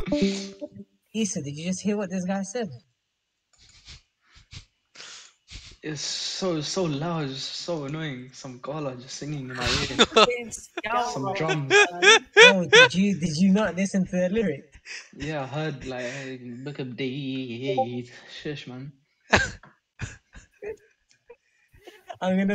Issa, did you just hear what this guy said? It's so loud, it's so annoying. Some gala just singing in my ear. Some drums. Oh, did you not listen to the lyrics? Yeah, I heard like, hey, look up days. Shush, man. I'm gonna